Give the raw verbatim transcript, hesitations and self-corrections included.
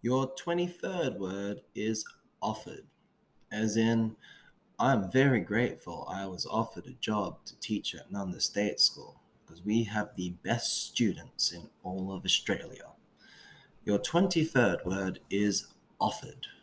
Your twenty-third word is offered, as in, I'm very grateful I was offered a job to teach at Nanda State School because we have the best students in all of Australia. Your twenty-third word is offered.